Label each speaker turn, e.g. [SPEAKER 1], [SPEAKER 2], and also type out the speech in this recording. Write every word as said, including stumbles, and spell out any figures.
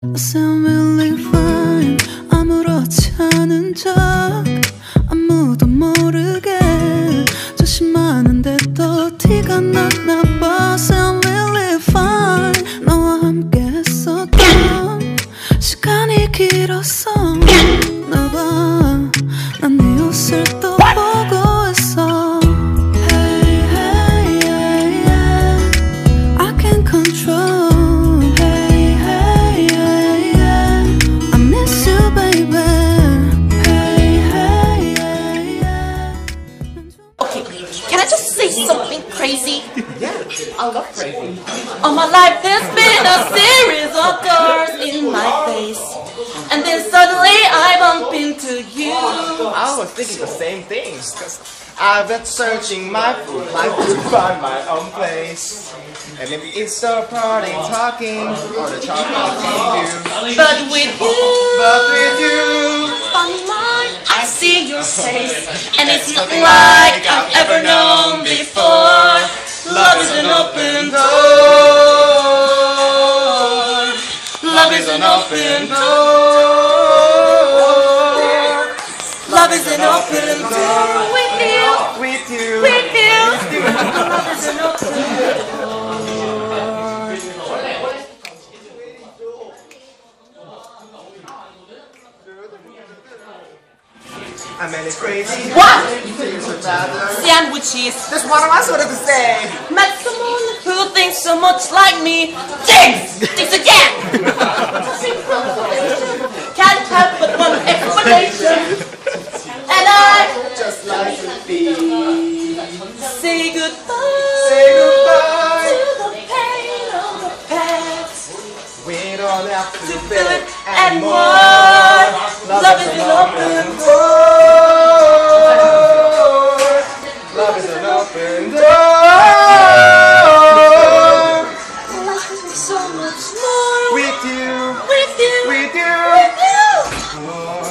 [SPEAKER 1] I sound really fine. 아무렇지 않은 척 아무도 모르게 조심하는데 또 티가 났나 봐. Sound really fine. 너와 함께 했었던 시간이 길었어. 나 봐, 난 네 옷을 또 보고 있어. Hey, hey, yeah, yeah. I can't control.
[SPEAKER 2] Can I just say something crazy?
[SPEAKER 3] Yeah, I love crazy.
[SPEAKER 2] All my life there's been a series of doors in my face, and then suddenly I bump into you.
[SPEAKER 3] I was thinking the same thing. I've been searching my food life to find my own place. And maybe it's the party talking or the chocolate you.
[SPEAKER 2] But with you,
[SPEAKER 3] But with you,
[SPEAKER 2] online, I see your face, and it's not like I've ever known before. Love is an open door. Love is an open door. Love is an open door. With you,
[SPEAKER 3] with you,
[SPEAKER 2] with you. Love is an open door.
[SPEAKER 3] I mean it's crazy.
[SPEAKER 2] What?
[SPEAKER 3] Rather.
[SPEAKER 2] Sandwiches.
[SPEAKER 3] That's what I wanted to say.
[SPEAKER 2] Met someone who thinks so much like me. Thinks! Thinks again! Can't have but one explanation. And I
[SPEAKER 3] Just like to be.
[SPEAKER 2] say goodbye,
[SPEAKER 3] Say goodbye
[SPEAKER 2] to the pain of the past.
[SPEAKER 3] We don't have to
[SPEAKER 2] To
[SPEAKER 3] feel
[SPEAKER 2] feel
[SPEAKER 3] it
[SPEAKER 2] it and more.
[SPEAKER 3] Love,
[SPEAKER 2] Love
[SPEAKER 3] is
[SPEAKER 2] is
[SPEAKER 3] an
[SPEAKER 2] an
[SPEAKER 3] open
[SPEAKER 2] open
[SPEAKER 3] door. Love is an open door.
[SPEAKER 2] Life is so much more
[SPEAKER 3] With you,
[SPEAKER 2] with you,
[SPEAKER 3] with you,
[SPEAKER 2] with you.
[SPEAKER 3] more.